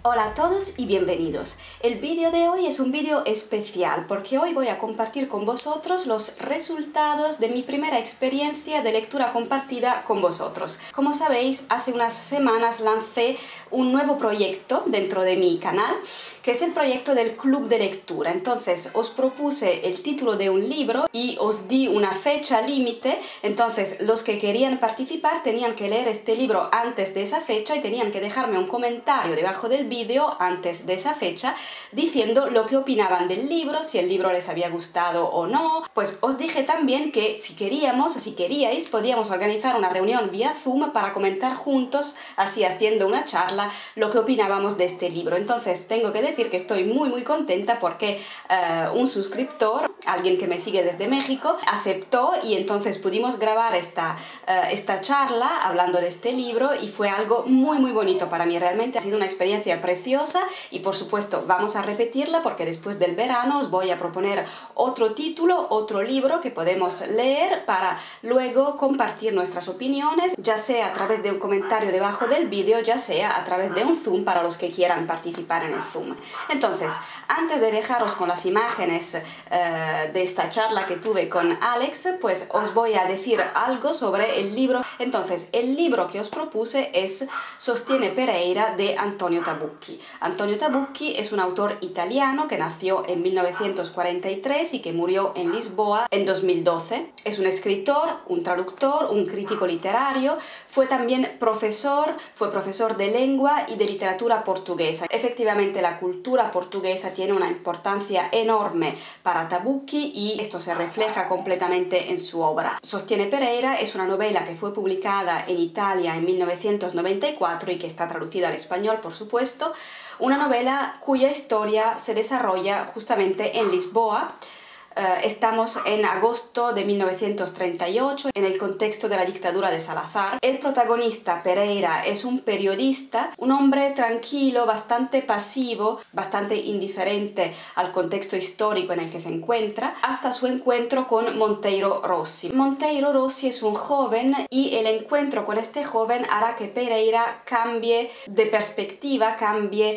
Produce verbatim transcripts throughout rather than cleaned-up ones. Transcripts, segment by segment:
Hola a todos y bienvenidos. El vídeo de hoy es un vídeo especial porque hoy voy a compartir con vosotros los resultados de mi primera experiencia de lectura compartida con vosotros. Como sabéis, hace unas semanas lancé un nuevo proyecto dentro de mi canal, que es el proyecto del Club de Lectura. Entonces os propuse el título de un libro y os di una fecha límite. Entonces los que querían participar tenían que leer este libro antes de esa fecha y tenían que dejarme un comentario debajo del vídeo antes de esa fecha diciendo lo que opinaban del libro, si el libro les había gustado o no. Pues os dije también que si queríamos, si queríais, podíamos organizar una reunión vía Zoom para comentar juntos, así haciendo una charla, lo que opinábamos de este libro. Entonces tengo que decir que estoy muy muy contenta porque uh, un suscriptor, alguien que me sigue desde México, aceptó y entonces pudimos grabar esta, uh, esta charla hablando de este libro y fue algo muy muy bonito para mí. Realmente ha sido una experiencia preciosa y por supuesto vamos a repetirla porque después del verano os voy a proponer otro título, otro libro que podemos leer para luego compartir nuestras opiniones, ya sea a través de un comentario debajo del vídeo, ya sea a través de un Zoom para los que quieran participar en el Zoom. Entonces, antes de dejaros con las imágenes uh, de esta charla que tuve con Alex, pues os voy a decir algo sobre el libro. Entonces, el libro que os propuse es Sostiene Pereira de Antonio Tabucchi. Antonio Tabucchi es un autor italiano que nació en mil novecientos cuarenta y tres y que murió en Lisboa en dos mil doce. Es un escritor, un traductor, un crítico literario, fue también profesor, fue profesor de lengua y de literatura portuguesa. Efectivamente, la cultura portuguesa tiene una importancia enorme para Tabucchi y esto se refleja completamente en su obra. Sostiene Pereira es una novela que fue publicada en Italia en mil novecientos noventa y cuatro y que está traducida al español, por supuesto. Una novela cuya historia se desarrolla justamente en Lisboa. Uh, estamos en agosto de mil novecientos treinta y ocho, en el contexto de la dictadura de Salazar. El protagonista, Pereira, es un periodista, un hombre tranquilo, bastante pasivo, bastante indiferente al contexto histórico en el que se encuentra, hasta su encuentro con Monteiro Rossi. Monteiro Rossi es un joven y el encuentro con este joven hará que Pereira cambie de perspectiva, cambie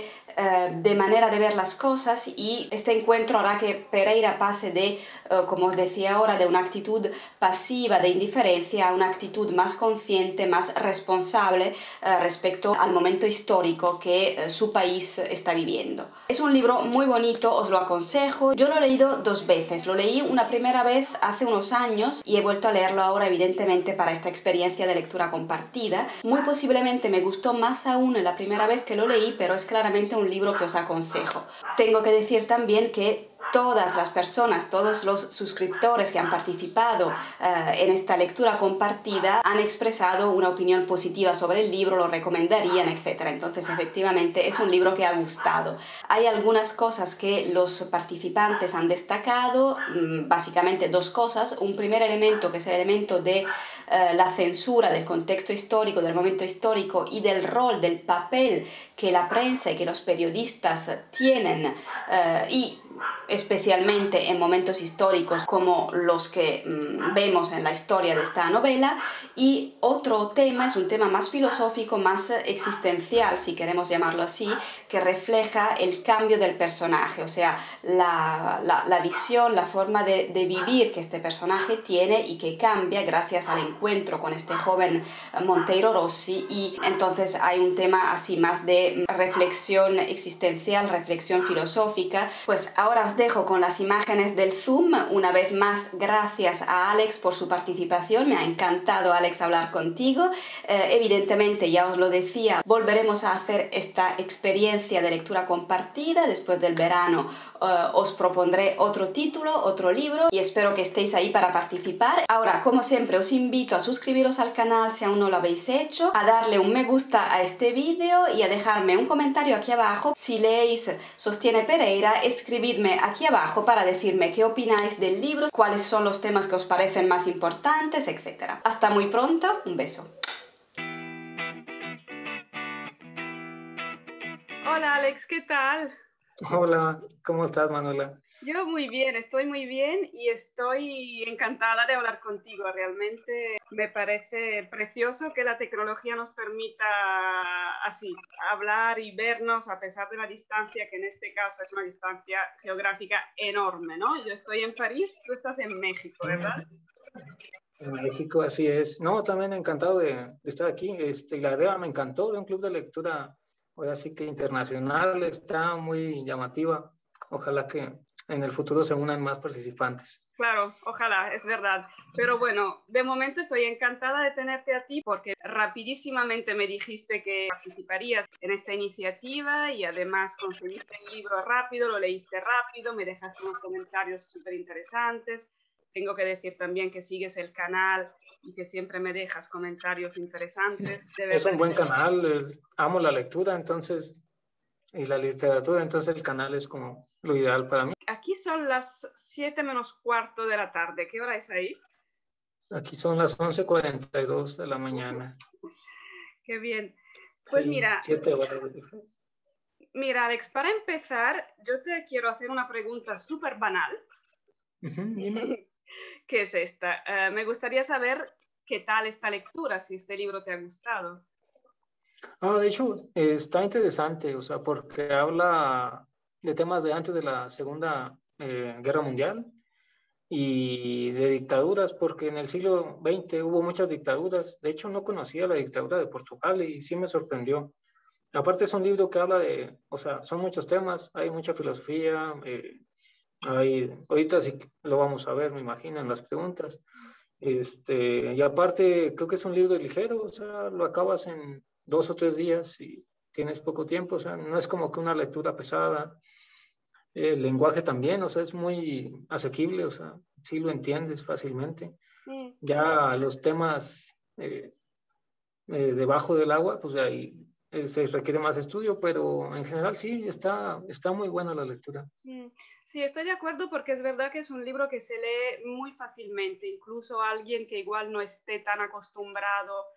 de manera de ver las cosas, y este encuentro hará que Pereira pase de, como os decía ahora, de una actitud pasiva, de indiferencia, a una actitud más consciente, más responsable respecto al momento histórico que su país está viviendo. Es un libro muy bonito, os lo aconsejo. Yo lo he leído dos veces. Lo leí una primera vez hace unos años y he vuelto a leerlo ahora, evidentemente, para esta experiencia de lectura compartida. Muy posiblemente me gustó más aún la primera vez que lo leí, pero es claramente un libro que os aconsejo. Tengo que decir también que todas las personas, todos los suscriptores que han participado uh, en esta lectura compartida han expresado una opinión positiva sobre el libro, lo recomendarían, etcétera. Entonces, efectivamente, es un libro que ha gustado. Hay algunas cosas que los participantes han destacado, básicamente dos cosas. Un primer elemento, que es el elemento de uh, la censura del contexto histórico, del momento histórico y del rol, del papel que la prensa y que los periodistas tienen uh, y especialmente en momentos históricos como los que mmm, vemos en la historia de esta novela. Y otro tema es un tema más filosófico, más existencial, si queremos llamarlo así, que refleja el cambio del personaje, o sea, la, la, la visión, la forma de, de vivir que este personaje tiene y que cambia gracias al encuentro con este joven Monteiro Rossi. Y entonces hay un tema así más de reflexión existencial, reflexión filosófica. Pues ahora os dejo con las imágenes del Zoom. Una vez más, gracias a Alex por su participación. Me ha encantado, Alex, hablar contigo. Eh, evidentemente, ya os lo decía, volveremos a hacer esta experiencia de lectura compartida. Después del verano eh, os propondré otro título, otro libro, y espero que estéis ahí para participar. Ahora, como siempre, os invito a suscribiros al canal si aún no lo habéis hecho, a darle un me gusta a este vídeo y a dejarme un comentario aquí abajo. Si leéis Sostiene Pereira, escribidme aquí abajo para decirme qué opináis del libro, cuáles son los temas que os parecen más importantes, etcétera. Hasta muy pronto, un beso. Hola Alex, ¿qué tal? Hola, ¿cómo estás, Manuela? Yo muy bien, estoy muy bien y estoy encantada de hablar contigo. Realmente me parece precioso que la tecnología nos permita así hablar y vernos a pesar de la distancia, que en este caso es una distancia geográfica enorme, ¿no? Yo estoy en París, tú estás en México, ¿verdad? En México, así es. No, también encantado de, de estar aquí. Este, la idea me encantó de un club de lectura, ahora sí que internacional, está muy llamativa. Ojalá que en el futuro se unan más participantes. Claro, ojalá, es verdad. Pero bueno, de momento estoy encantada de tenerte a ti porque rapidísimamente me dijiste que participarías en esta iniciativa y además conseguiste el libro rápido, lo leíste rápido, me dejaste unos comentarios súper interesantes. Tengo que decir también que sigues el canal y que siempre me dejas comentarios interesantes. De Es verdad. un buen canal, es- amo la lectura, entonces, y la literatura, entonces el canal es como lo ideal para mí. Aquí son las siete menos cuarto de la tarde. ¿Qué hora es ahí? Aquí son las once cuarenta y dos de la mañana. Qué bien. Pues Sí, mira, siete horas de diferencia. Mira, Alex, para empezar, yo te quiero hacer una pregunta súper banal, Ujú, dime. que es esta. Uh, me gustaría saber qué tal esta lectura, si este libro te ha gustado. Ah, de hecho, eh, está interesante, o sea, porque habla de temas de antes de la Segunda eh, Guerra Mundial y de dictaduras, porque en el siglo veinte hubo muchas dictaduras. De hecho, no conocía la dictadura de Portugal y sí me sorprendió. Aparte es un libro que habla de, o sea, son muchos temas, hay mucha filosofía, eh, hay, ahorita sí que lo vamos a ver, me imagino, en las preguntas. Este, y aparte, creo que es un libro ligero, o sea, lo acabas en dos o tres días y tienes poco tiempo, o sea, no es como que una lectura pesada. El lenguaje también, o sea, es muy asequible, o sea, sí lo entiendes fácilmente. Mm. Ya los temas eh, eh, debajo del agua, pues ahí eh, se requiere más estudio, pero en general sí, está, está muy buena la lectura. Mm. Sí, estoy de acuerdo porque es verdad que es un libro que se lee muy fácilmente, incluso alguien que igual no esté tan acostumbrado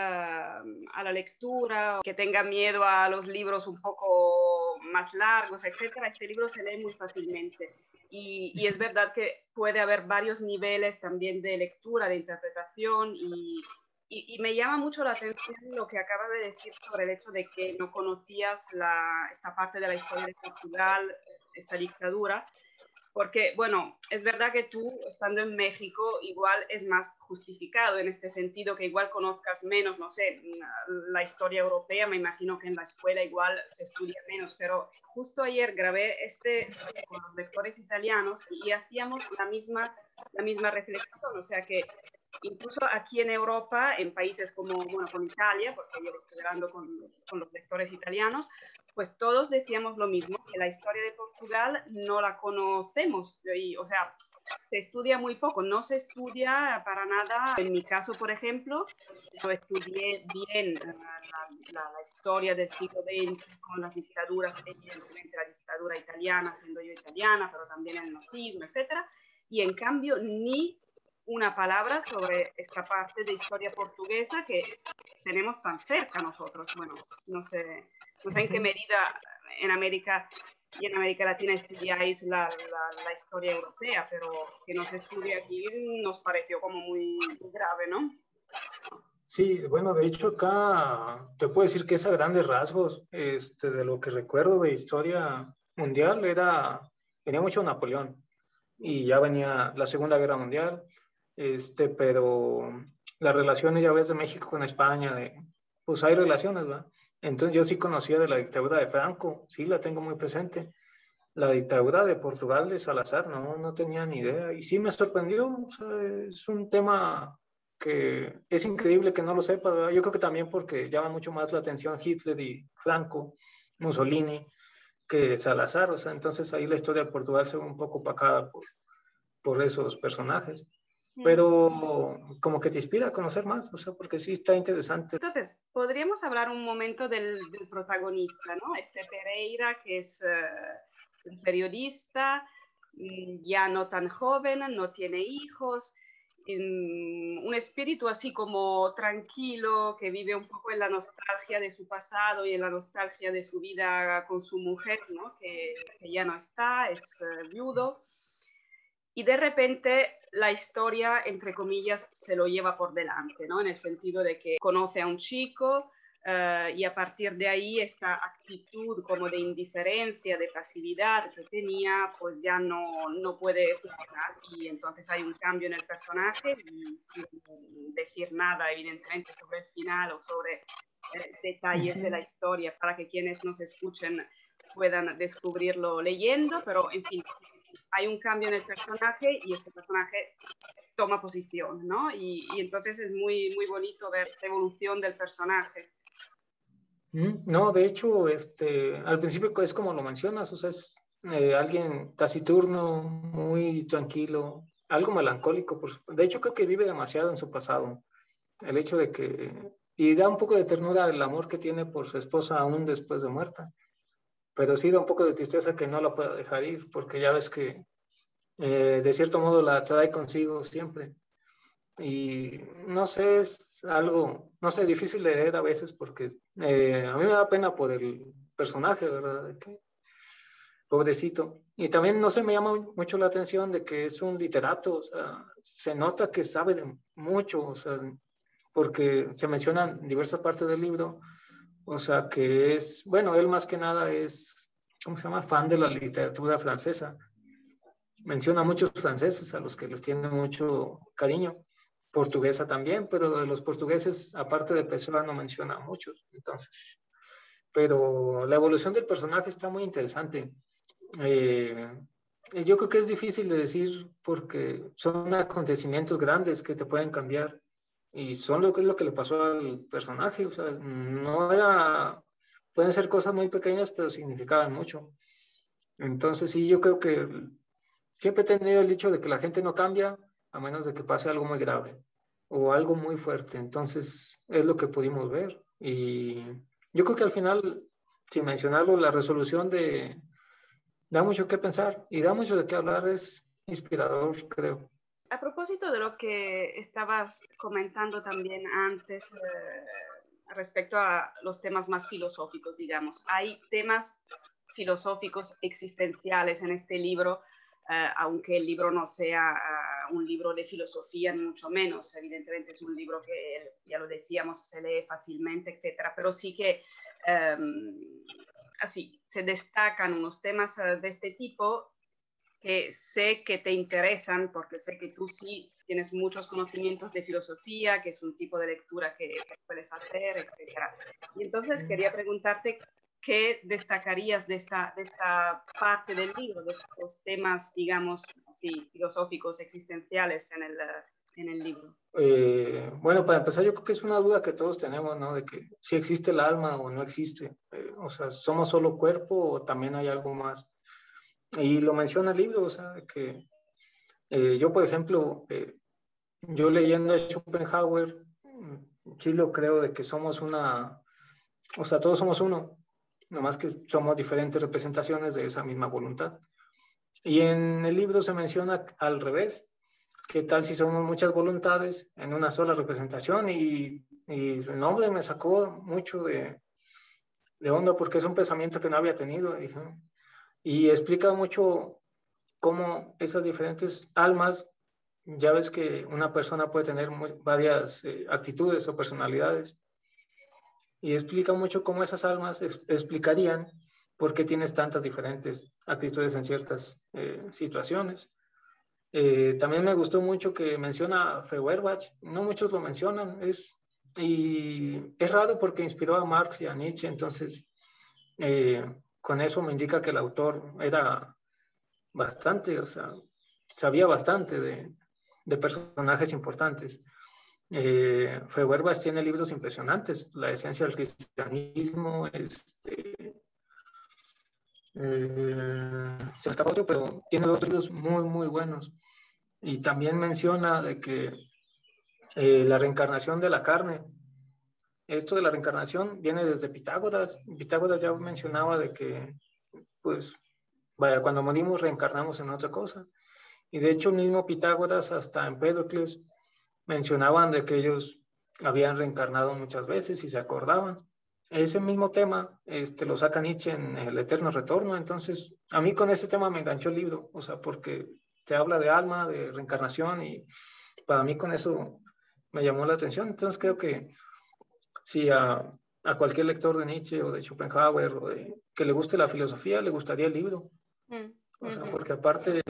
uh, a la lectura, que tenga miedo a los libros un poco más largos, etcétera. Este libro se lee muy fácilmente. Y, y es verdad que puede haber varios niveles también de lectura, de interpretación y, y, y me llama mucho la atención lo que acabas de decir sobre el hecho de que no conocías la, esta parte de la historia de Portugal, esta dictadura, porque, bueno, es verdad que tú, estando en México, igual es más justificado en este sentido, que igual conozcas menos, no sé, la historia europea, me imagino que en la escuela igual se estudia menos, pero justo ayer grabé este con los lectores italianos y hacíamos la misma, la misma reflexión, o sea que incluso aquí en Europa, en países como, bueno, con Italia, porque yo estoy hablando con, con los lectores italianos, pues todos decíamos lo mismo, que la historia de Portugal no la conocemos, y, o sea, se estudia muy poco, no se estudia para nada. En mi caso, por ejemplo, no estudié bien uh, la, la, la historia del siglo veinte con las dictaduras, evidentemente la dictadura italiana, siendo yo italiana, pero también el nazismo, etcétera, y en cambio ni una palabra sobre esta parte de historia portuguesa que tenemos tan cerca nosotros. Bueno, no sé, no sé en qué medida en América y en América Latina estudiáis la, la, la historia europea, pero que no se estudie aquí nos pareció como muy, muy grave, ¿no? Sí, bueno, de hecho acá te puedo decir que es a grandes rasgos, este, de lo que recuerdo de historia mundial, era, venía mucho Napoleón y ya venía la Segunda Guerra Mundial, este, pero las relaciones, ya ves, de México con España, de, pues hay relaciones, ¿verdad? Entonces yo sí conocía de la dictadura de Franco, sí la tengo muy presente. La dictadura de Portugal de Salazar, no, no tenía ni idea. Y sí me sorprendió, o sea, es un tema que es increíble que no lo sepa, ¿verdad? Yo creo que también porque llama mucho más la atención Hitler y Franco, Mussolini, que Salazar, o sea, entonces ahí la historia de Portugal se ve un poco opacada por, por esos personajes. Mm. Pero como que te inspira a conocer más, o sea, porque sí está interesante. Entonces, podríamos hablar un momento del, del protagonista, ¿no? Este Pereira, que es uh, un periodista, ya no tan joven, no tiene hijos, un espíritu así como tranquilo, que vive un poco en la nostalgia de su pasado y en la nostalgia de su vida con su mujer, ¿no? que, que ya no está, es uh, viudo. Y de repente la historia, entre comillas, se lo lleva por delante, ¿no? En el sentido de que conoce a un chico uh, y a partir de ahí esta actitud como de indiferencia, de pasividad que tenía, pues ya no, no puede funcionar. Y entonces hay un cambio en el personaje y sin decir nada, evidentemente, sobre el final o sobre eh, detalles uh-huh. de la historia para que quienes nos escuchen puedan descubrirlo leyendo, pero en fin, hay un cambio en el personaje y este personaje toma posición, ¿no? Y, y entonces es muy, muy bonito ver esta evolución del personaje. No, de hecho, este, al principio es como lo mencionas, o sea, es eh, alguien taciturno, muy tranquilo, algo melancólico. Pues, de hecho, creo que vive demasiado en su pasado. El hecho de que... Y da un poco de ternura el amor que tiene por su esposa aún después de muerta. Pero sí da un poco de tristeza que no la pueda dejar ir, porque ya ves que eh, de cierto modo la trae consigo siempre. Y no sé, es algo, no sé, difícil de leer a veces porque eh, a mí me da pena por el personaje, ¿verdad? De que, pobrecito. Y también, no sé, me llama mucho la atención de que es un literato, o sea, se nota que sabe de mucho, o sea, porque se menciona en diversas partes del libro, o sea, que es, bueno, él más que nada es, ¿cómo se llama? Fan de la literatura francesa. Menciona a muchos franceses a los que les tiene mucho cariño. Portuguesa también, pero de los portugueses, aparte de Pessoa, no menciona a muchos. Entonces, pero la evolución del personaje está muy interesante. Eh, yo creo que es difícil de decir porque son acontecimientos grandes que te pueden cambiar y son lo que es lo que le pasó al personaje. O sea, no era, pueden ser cosas muy pequeñas, pero significaban mucho. Entonces, sí, yo creo que siempre he tenido el dicho de que la gente no cambia a menos de que pase algo muy grave o algo muy fuerte. Entonces, es lo que pudimos ver. Y yo creo que al final, sin mencionarlo, la resolución de da mucho que pensar y da mucho de qué hablar, es inspirador, creo. A propósito de lo que estabas comentando también antes eh, respecto a los temas más filosóficos, digamos, hay temas filosóficos existenciales en este libro, Uh, aunque el libro no sea uh, un libro de filosofía, ni mucho menos. Evidentemente es un libro que, ya lo decíamos, se lee fácilmente, etcétera, pero sí que um, así se destacan unos temas uh, de este tipo que sé que te interesan, porque sé que tú sí tienes muchos conocimientos de filosofía, que es un tipo de lectura que, que puedes hacer, etcétera. Y entonces quería preguntarte, ¿qué destacarías de esta, de esta parte del libro, de estos temas, digamos, así, filosóficos, existenciales en el, en el libro? Eh, bueno, para empezar, yo creo que es una duda que todos tenemos, ¿no? De que si existe el alma o no existe. Eh, o sea, ¿somos solo cuerpo o también hay algo más? Y lo menciona el libro, o sea, que eh, yo, por ejemplo, eh, yo leyendo a Schopenhauer, sí lo creo de que somos una, o sea, todos somos uno. Nomás que somos diferentes representaciones de esa misma voluntad. Y en el libro se menciona al revés, ¿qué tal si somos muchas voluntades en una sola representación? Y, y el nombre me sacó mucho de, de onda porque es un pensamiento que no había tenido. Y, y explica mucho cómo esas diferentes almas, ya ves que una persona puede tener muy, varias eh, actitudes o personalidades, y explica mucho cómo esas almas es, explicarían por qué tienes tantas diferentes actitudes en ciertas eh, situaciones. Eh, también me gustó mucho que menciona Feuerbach, no muchos lo mencionan, es, y es raro porque inspiró a Marx y a Nietzsche, entonces eh, con eso me indica que el autor era bastante, o sea, sabía bastante de, de personajes importantes. Eh, Feuerbach tiene libros impresionantes, La esencia del cristianismo, este, eh, se escapa otro, pero tiene dos libros muy, muy buenos. Y también menciona de que eh, la reencarnación de la carne, esto de la reencarnación viene desde Pitágoras. Pitágoras ya mencionaba de que, pues, vaya, cuando morimos reencarnamos en otra cosa. Y de hecho, el mismo Pitágoras, hasta Empédocles, mencionaban de que ellos habían reencarnado muchas veces y se acordaban. Ese mismo tema este, lo saca Nietzsche en El Eterno Retorno. Entonces, a mí con ese tema me enganchó el libro, o sea, porque te habla de alma, de reencarnación, y para mí con eso me llamó la atención. Entonces, creo que si a, a cualquier lector de Nietzsche o de Schopenhauer o de, que le guste la filosofía, le gustaría el libro. Mm, O sea, ujú. porque aparte,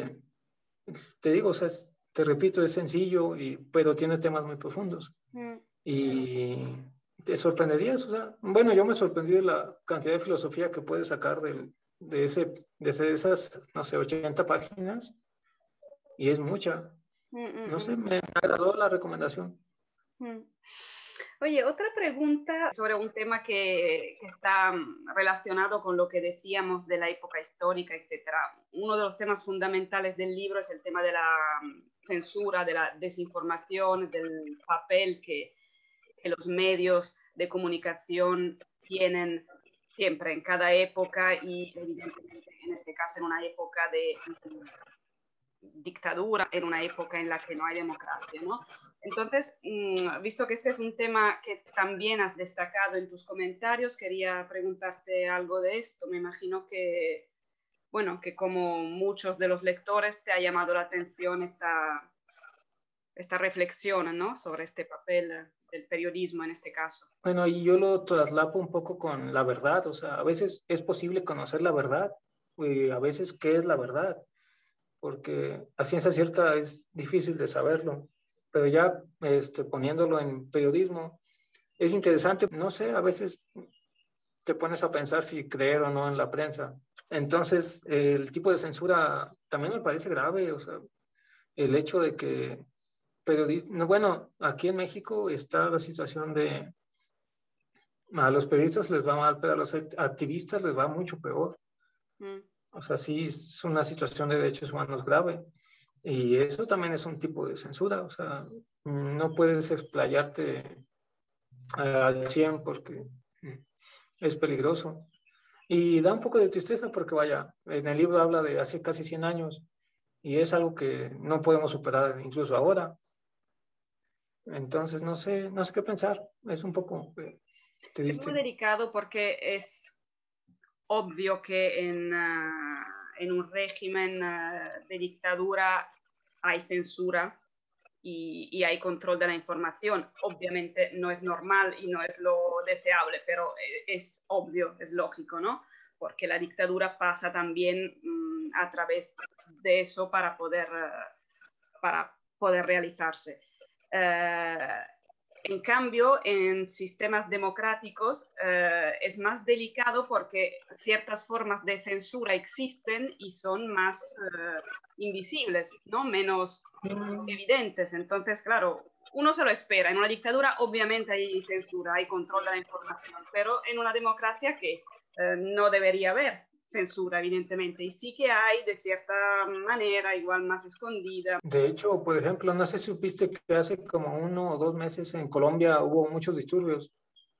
te digo, o sea, es- te repito, es sencillo, y, pero tiene temas muy profundos. Mm. Y te sorprenderías, o sea, bueno, yo me sorprendí de la cantidad de filosofía que puedes sacar del, de, ese, de ese- esas, no sé, ochenta páginas, y es mucha. Mm, mm, No sé, mm. me agradó la recomendación. Mm. Oye, otra pregunta sobre un tema que, que está mm, relacionado con lo que decíamos de la época histórica, etcétera. Uno de los temas fundamentales del libro es el tema de la mm, censura, de la desinformación, del papel que, que los medios de comunicación tienen siempre, en cada época, y evidentemente en este caso en una época de mm, dictadura, en una época en la que no hay democracia, ¿no? Entonces, mmm, visto que este es un tema que también has destacado en tus comentarios, quería preguntarte algo de esto. Me imagino que, bueno, que como muchos de los lectores te ha llamado la atención esta, esta reflexión, ¿no? Sobre este papel del periodismo en este caso. Bueno, y yo lo traslapo un poco con la verdad, o sea, a veces es posible conocer la verdad, y a veces qué es la verdad, porque a ciencia cierta es difícil de saberlo, pero ya este, poniéndolo en periodismo, es interesante, no sé, a veces te pones a pensar si creer o no en la prensa. Entonces, el tipo de censura también me parece grave, o sea, el hecho de que periodistas, bueno, aquí en México está la situación de, a los periodistas les va mal, pero a los activistas les va mucho peor. Mm. O sea, sí es una situación de derechos humanos grave. Y eso también es un tipo de censura, o sea, no puedes explayarte al cien porque es peligroso. Y da un poco de tristeza porque, vaya, en el libro habla de hace casi cien años, y es algo que no podemos superar incluso ahora. Entonces, no sé, no sé qué pensar. Es un poco eh, Es muy triste. delicado porque es obvio que en, uh, en un régimen uh, de dictadura hay censura y, y, hay control de la información. Obviamente no es normal y no es lo deseable, pero es obvio, es lógico, ¿no? Porque la dictadura pasa también um, a través de eso para poder, uh, para poder realizarse. Uh, En cambio, en sistemas democráticos eh, es más delicado porque ciertas formas de censura existen y son más eh, invisibles, ¿no? Menos evidentes. Entonces, claro, uno se lo espera. En una dictadura obviamente hay censura, hay control de la información, pero en una democracia que eh, no debería haber censura, evidentemente, y sí que hay de cierta manera, igual más escondida. De hecho, por ejemplo, no sé si supiste que hace como uno o dos meses en Colombia hubo muchos disturbios.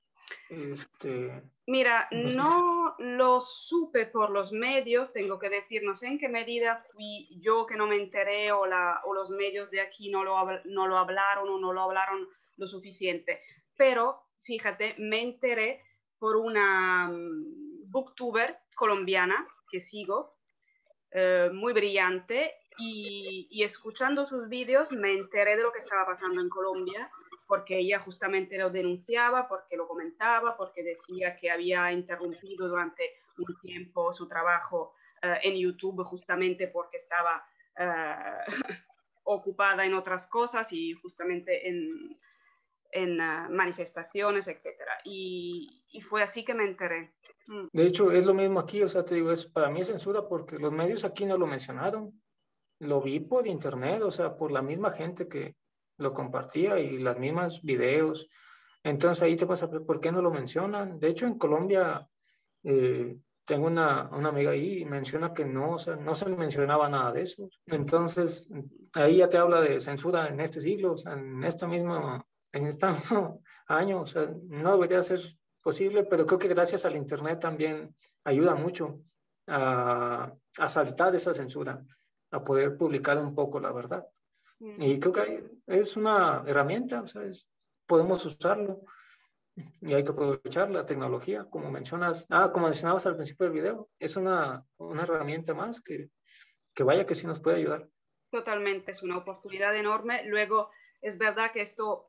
Este, Mira, no sé. no lo supe por los medios, tengo que decir, no sé en qué medida fui yo que no me enteré o, la, o los medios de aquí no lo, no lo hablaron o no lo hablaron lo suficiente, pero fíjate, me enteré por una um, booktuber colombiana que sigo, eh, muy brillante, y, y escuchando sus vídeos me enteré de lo que estaba pasando en Colombia, porque ella justamente lo denunciaba, porque lo comentaba, porque decía que había interrumpido durante un tiempo su trabajo uh, en YouTube justamente porque estaba uh, ocupada en otras cosas y justamente en, en uh, manifestaciones, etcétera. Y, y fue así que me enteré. Mm. De hecho, es lo mismo aquí, o sea, te digo, es, para mí es censura porque los medios aquí no lo mencionaron. Lo vi por internet, o sea, por la misma gente que lo compartía y las mismas videos. Entonces ahí te vas a ver por qué no lo mencionan. De hecho, en Colombia eh, tengo una, una amiga ahí y menciona que no, o sea, no se mencionaba nada de eso. Entonces, ahí ya te habla de censura en este siglo, o sea, en este mismo, en este mismo año, o sea, no debería ser posible, pero creo que gracias al internet también ayuda mucho a, a saltar esa censura, a poder publicar un poco la verdad. Mm. Y creo que es una herramienta, o sea, es- podemos usarlo y hay que aprovechar la tecnología, como mencionas, ah, como mencionabas al principio del video, es una, una herramienta más que, que vaya que sí nos puede ayudar. Totalmente, es una oportunidad enorme. Luego, es verdad que esto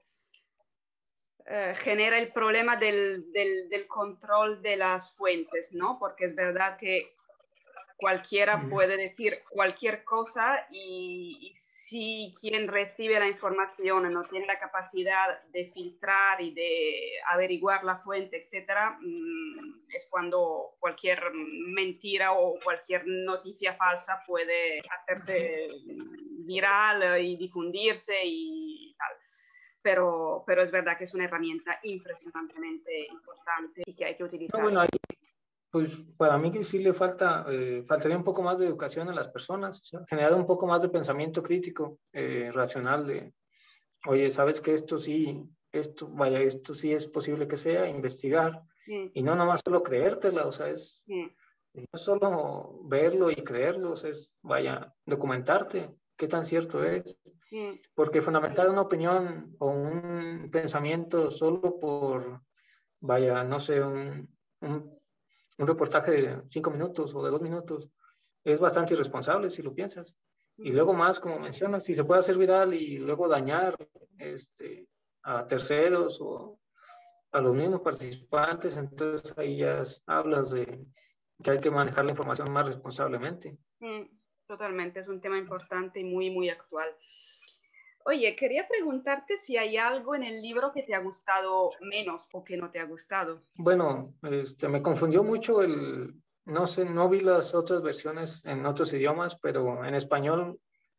eh, genera el problema del, del, del control de las fuentes, ¿no? Porque es verdad que cualquiera puede decir cualquier cosa y, y si quien recibe la información no tiene la capacidad de filtrar y de averiguar la fuente, etcétera, es cuando cualquier mentira o cualquier noticia falsa puede hacerse viral y difundirse y tal. Pero, pero es verdad que es una herramienta impresionantemente importante y que hay que utilizar. No, bueno, ahí, pues para mí que sí le falta, eh, faltaría un poco más de educación a las personas, o sea, generar un poco más de pensamiento crítico, eh, racional, de, oye, ¿sabes que esto sí, esto, vaya, esto sí es posible que sea? Investigar, Mm. y no nomás solo creértela, o sea, es Mm. no solo verlo y creerlo, es, vaya, documentarte, qué tan cierto es. Mm. Porque fundamentar una opinión o un pensamiento solo por, vaya, no sé, un, un, un reportaje de cinco minutos o de dos minutos es bastante irresponsable si lo piensas. Y luego más, como mencionas, si se puede hacer viral y luego dañar este, a terceros o a los mismos participantes, entonces ahí ya hablas de que hay que manejar la información más responsablemente. Mm, totalmente, es un tema importante y muy, muy actual. Oye, quería preguntarte si hay algo en el libro que te ha gustado menos o que no te ha gustado. Bueno, este, me confundió mucho el, no sé, no vi las otras versiones en otros idiomas, pero en español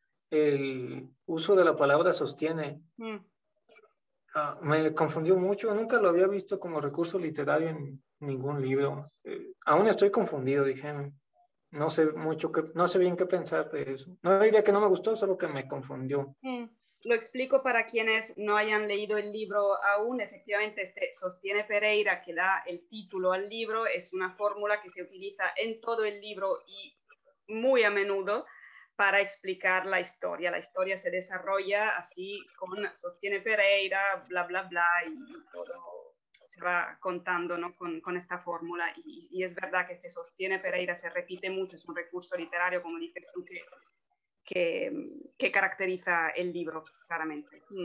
el uso de la palabra sostiene Mm. ah, me confundió mucho, nunca lo había visto como recurso literario en ningún libro. Eh, aún estoy confundido, dije, no sé mucho, que, no sé bien qué pensar de eso. No diría que no me gustó, solo que me confundió. Mm. Lo explico para quienes no hayan leído el libro aún. Efectivamente, este sostiene Pereira, que da el título al libro, es una fórmula que se utiliza en todo el libro y muy a menudo para explicar la historia. La historia se desarrolla así con sostiene Pereira, bla, bla, bla, y todo se va contando, ¿no? con, con esta fórmula. Y, y es verdad que este sostiene Pereira se repite mucho, es un recurso literario, como dices tú, que Que, que caracteriza el libro, claramente. Mm.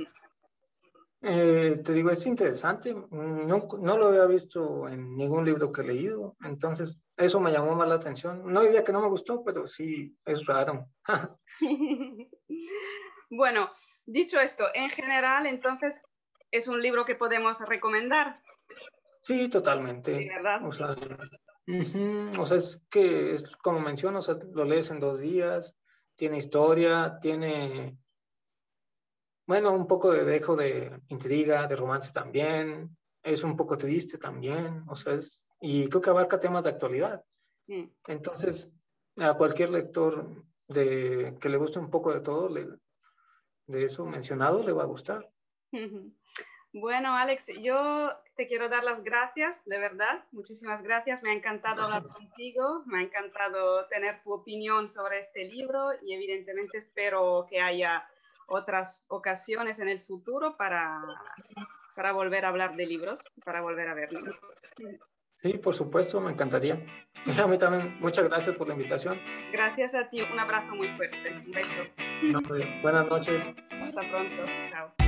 Eh, te digo, es interesante, no, no lo había visto en ningún libro que he leído, entonces eso me llamó más la atención. No diría que no me gustó, pero sí es raro. Bueno, dicho esto, en general, entonces, ¿es un libro que podemos recomendar? Sí, totalmente. ¿De verdad? O sea, uh-huh. O sea, es que es como menciono, o sea, lo lees en dos días, tiene historia, tiene, bueno, un poco de dejo de intriga, de romance también, es un poco triste también, o sea, es, y creo que abarca temas de actualidad. Mm. Entonces, a cualquier lector de, que le guste un poco de todo, le, de eso mencionado, le va a gustar. Bueno, Alex, yo te quiero dar las gracias, de verdad, muchísimas gracias. Me ha encantado hablar contigo, me ha encantado tener tu opinión sobre este libro y evidentemente espero que haya otras ocasiones en el futuro para, para volver a hablar de libros, para volver a vernos. Sí, por supuesto, me encantaría. Y a mí también, muchas gracias por la invitación. Gracias a ti, un abrazo muy fuerte, un beso. No, buenas noches. Hasta pronto, chao.